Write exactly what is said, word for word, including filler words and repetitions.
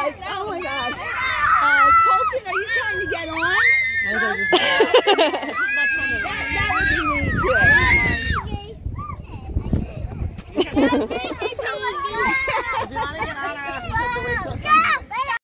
right. Oh my gosh. Uh, Colton, are you trying to get on? No, they're just that, that would be me too.